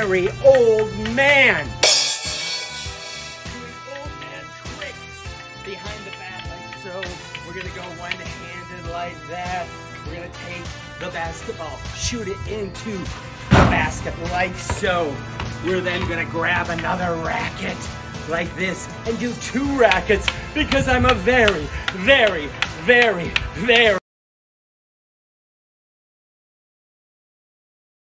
very old man. Doing old man tricks behind the bat like so. We're gonna go one-handed like that. We're gonna take the basketball, shoot it into the basket like so. We're then gonna grab another racket like this and do 2 rackets because I'm a very